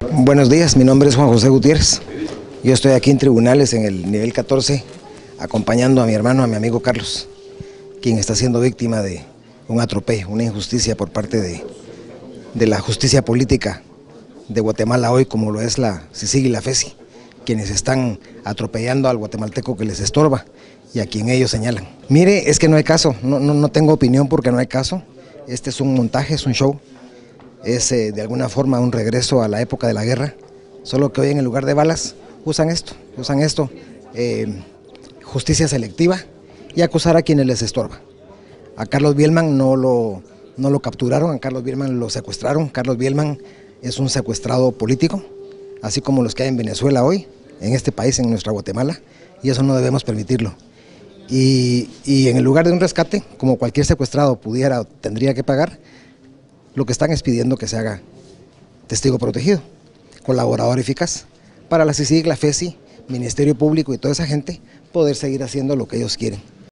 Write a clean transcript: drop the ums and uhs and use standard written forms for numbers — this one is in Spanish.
Buenos días, mi nombre es Juan José Gutiérrez. Yo estoy aquí en tribunales en el nivel 14 acompañando a mi hermano, a mi amigo Carlos, quien está siendo víctima de un atropello, una injusticia por parte de la justicia política de Guatemala hoy, como lo es la CICIG y la FESI, quienes están atropellando al guatemalteco que les estorba y a quien ellos señalan. Mire, es que no hay caso, no tengo opinión porque no hay caso. Este es un montaje, es un show, es de alguna forma un regreso a la época de la guerra, solo que hoy en lugar de balas usan esto, justicia selectiva y acusar a quienes les estorba. A Carlos Bielman no lo capturaron, a Carlos Bielman lo secuestraron. Carlos Bielman es un secuestrado político, así como los que hay en Venezuela hoy, en este país, en nuestra Guatemala, y eso no debemos permitirlo. Y en el lugar de un rescate, como cualquier secuestrado pudiera o tendría que pagar, lo que están es pidiendo que se haga testigo protegido, colaborador eficaz, para la CICIG, la FESI, Ministerio Público y toda esa gente poder seguir haciendo lo que ellos quieren.